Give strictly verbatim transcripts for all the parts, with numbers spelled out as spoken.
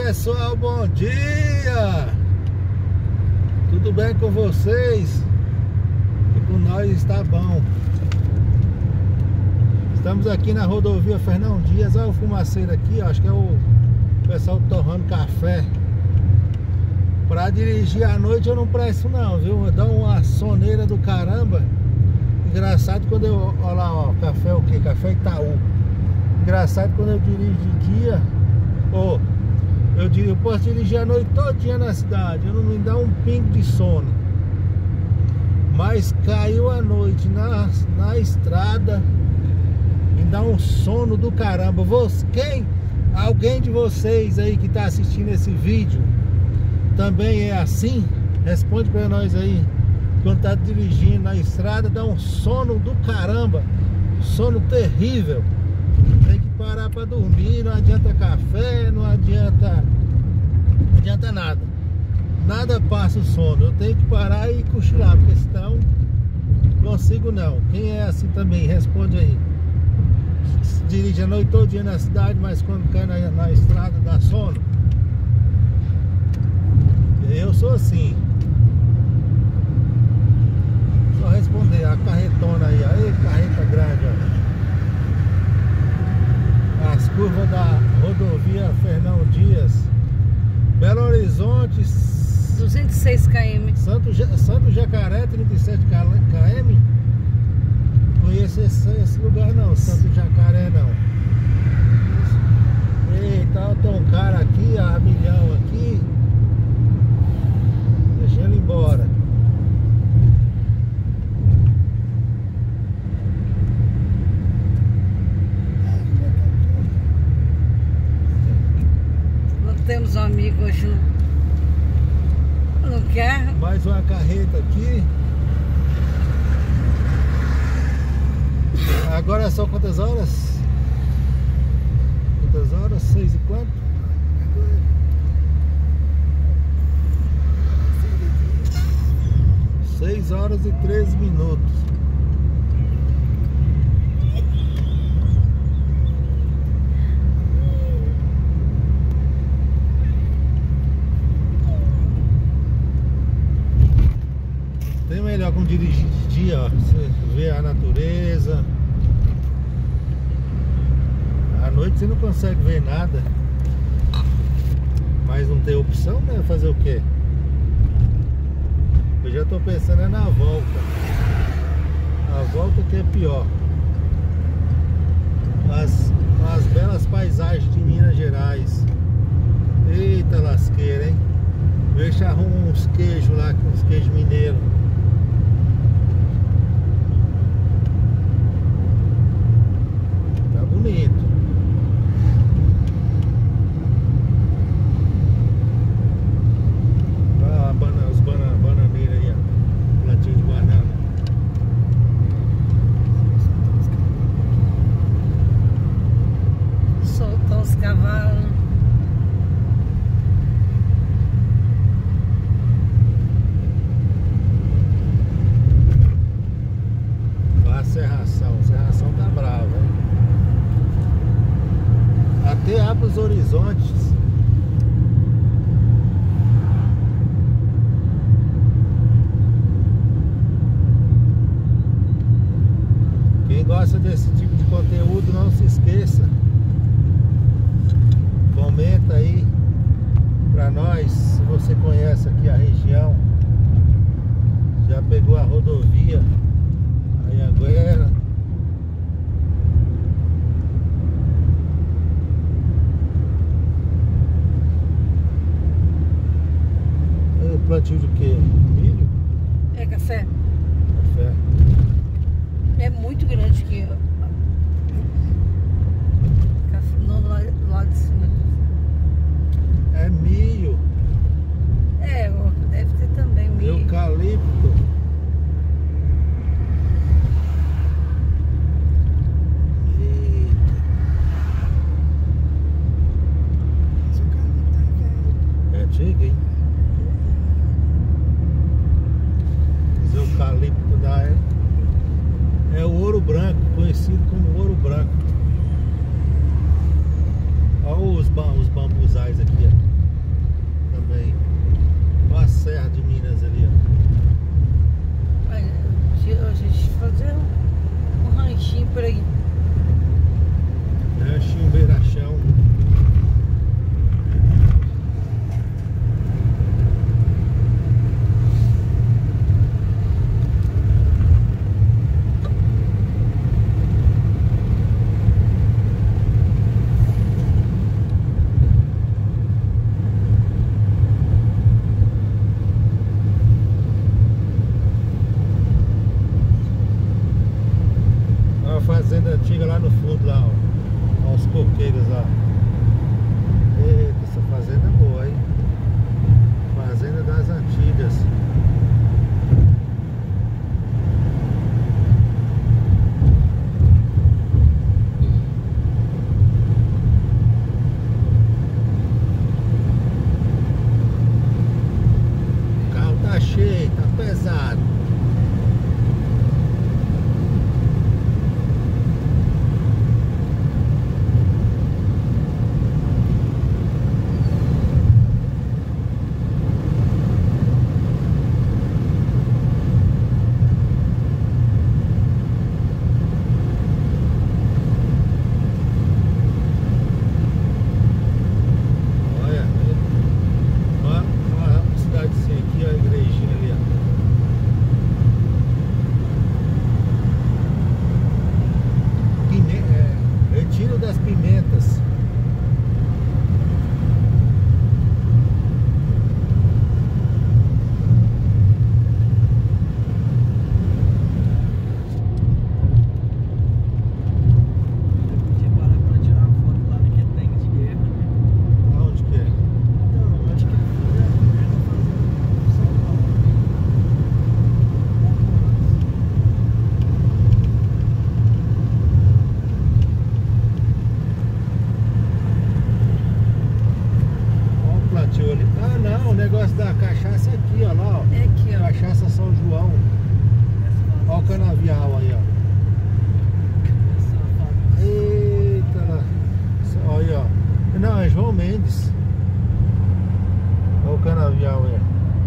pessoal, bom dia! Tudo bem com vocês? E com nós está bom. Estamos aqui na rodovia Fernão Dias. Olha o fumaceiro aqui, acho que é o pessoal torrando café. Pra dirigir à noite eu não presto não, viu? Dá uma soneira do caramba. Engraçado quando eu... Olha lá, ó, café o que? Café Itaú. Engraçado quando eu dirijo de dia, ou oh, eu, eu posso dirigir a noite todinha na cidade, eu não me dá um pingo de sono. Mas caiu a noite na, na estrada, me dá um sono do caramba. Você, quem, alguém de vocês aí que está assistindo esse vídeo também é assim? Responde para nós aí. Quando tá dirigindo na estrada dá um sono do caramba, sono terrível. Tem que parar para dormir, não adianta café, não adianta, não adianta nada. Nada passa o sono, eu tenho que parar e cochilar, porque senão não consigo não. Quem é assim também, responde aí. Se dirige a noite todo dia na cidade, mas quando cai na, na estrada dá sono. Eu sou assim. Só responder, a carretona aí, aí carreta grande, ó. As curvas da rodovia Fernão Dias, Belo Horizonte, duzentos e seis quilômetros. Santo, Santo Jacaré, trinta e sete quilômetros. Não conheço esse, esse lugar não, Santo Jacaré não. Eita, tem um cara aqui, a milhão aqui. Deixa ele embora. Temos um amigo hoje no, no carro. Mais uma carreta aqui. Agora são quantas horas? Quantas horas? Seis e quanto? Seis horas e treze minutos. Tem melhor como dirigir de dia, ó. Você vê a natureza. À noite você não consegue ver nada. Mas não tem opção, né? Fazer o quê? Eu já tô pensando é na volta. A volta que é pior. As, as belas paisagens de Minas Gerais. Eita lasqueira, hein? Deixa arrumar uns queijos lá, uns queijos mineiros. Bonito. Ah, banana, os banana, bananeiros aí, ó. Plantinho de banana. Soltou os cavalos. A serração, a serração tá brava, hein? Até abre os horizontes. Quem gosta desse tipo de conteúdo, não se esqueça, comenta aí pra nós se você conhece aqui a região, já pegou a rodovia Anhanguera. Plantio de quê? Milho? É café. Café. É muito grande aqui, ó. Café no lado, do lado de cima. É milho. É, deve ter também milho. Eucalipto. Eita. É antigo, hein? Eucalipto da é, é o ouro branco, conhecido como ouro branco. Olha os, os bambuzais aqui, ó. também. Olha a Serra de Minas ali, ó. Olha, a gente fazer um, um ranchinho por aí. Ranchinho Beirachão. Fazenda antiga lá no fundo, lá, ó. Olha os coqueiros lá. Eita, essa fazenda é boa, hein? Fazenda das antigas. O carro tá cheio, tá pesado. Das Pimentas. Podia parar pra tirar uma foto lá naquele tanque de guerra. Aonde que é? Então, acho que ele foi fazendo São Paulo. Ali. Ah não, o negócio da cachaça é aqui, ó lá, ó. É aqui, ó. Cachaça São João. Olha o canavial aí, ó. Eita lá. Olha aí, ó. Não, é João Mendes. Olha o canavial aí.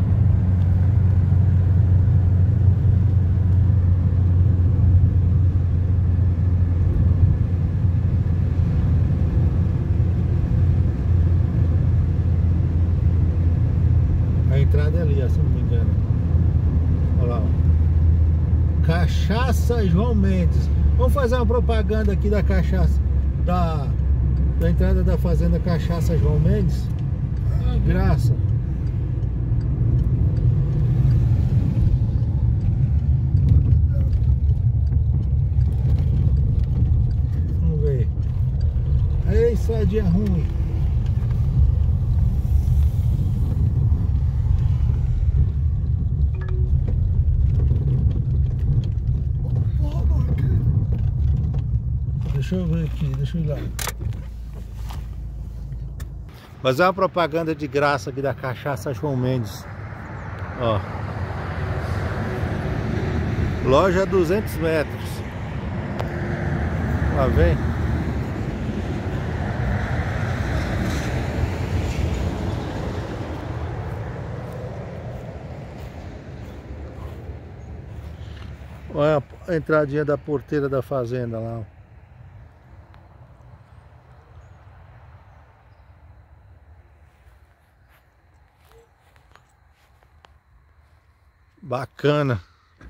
A entrada é ali, ó, se não me engano. Olha lá, ó. Cachaça João Mendes. Vamos fazer uma propaganda aqui da cachaça, da, da entrada da fazenda Cachaça João Mendes. Uhum. Graça. Vamos ver. Aí, estradinha ruim. Deixa eu ver aqui, deixa eu ir lá. Fazer uma propaganda de graça aqui da Cachaça João Mendes. Ó. Loja a duzentos metros. Lá vem. Olha a entradinha da porteira da fazenda lá. Bacana.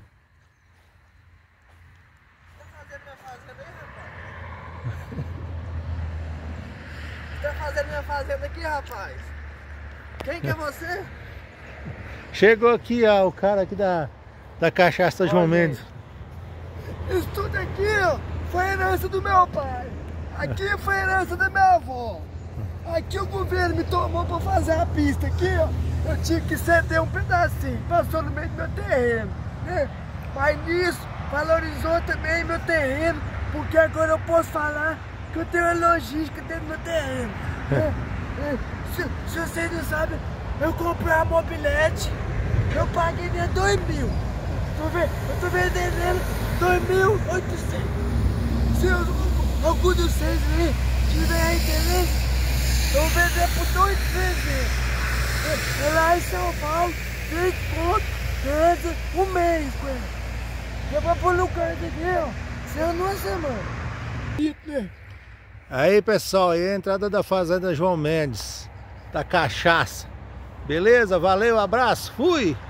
Tá fazendo minha fazenda aqui, rapaz? Quem que é você? Chegou aqui, ó, o cara aqui da, da Cachaça João Olha, Mendes. Isso tudo aqui, ó, foi herança do meu pai. Aqui foi herança da minha avó. Aqui o governo me tomou pra fazer a pista aqui, ó. Eu tinha que ceder um pedacinho, passou no meio do meu terreno, né? Mas nisso, valorizou também meu terreno, porque agora eu posso falar que eu tenho uma logística dentro do meu terreno, né? se, se vocês não sabem, eu comprei a mobilete, eu paguei nele dois mil. Tô vendo, eu tô vendendo dois mil e oitocentos. Se algum de vocês aí tiver interesse, eu vou vender por dois mil e trezentos. É lá em São Paulo, vinte conto, entra um mês com ele. Eu vou pôr no canto aqui, ó, saiu numa semana. Aí, pessoal, aí a entrada da Fazenda João Mendes, da cachaça. Beleza? Valeu, abraço, fui!